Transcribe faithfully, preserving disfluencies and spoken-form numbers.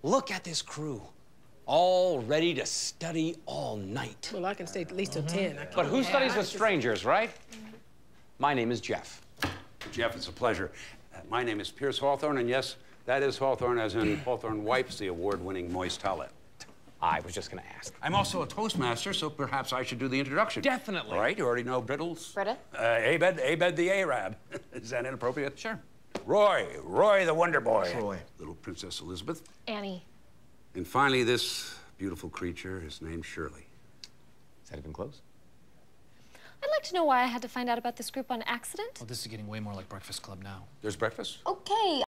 Look at this crew. All ready to study all night. Well, I can stay at least till ten. I But who can't- studies I with just- strangers, right? My name is Jeff. Jeff, it's a pleasure. Uh, my name is Pierce Hawthorne, and yes, that is Hawthorne, as in Hawthorne wipes the award-winning moist towelette. I was just gonna ask. I'm also a Toastmaster, so perhaps I should do the introduction. Definitely. All right, you already know Brittles. Britta? Uh, Abed, Abed the Arab. Is that inappropriate? Sure. Roy, Roy the Wonder Boy. Roy. Little Princess Elizabeth. Annie. And finally, this beautiful creature is named Shirley. Is that even close? I'd like to know why I had to find out about this group on accident. Well, this is getting way more like Breakfast Club now. There's breakfast? Okay,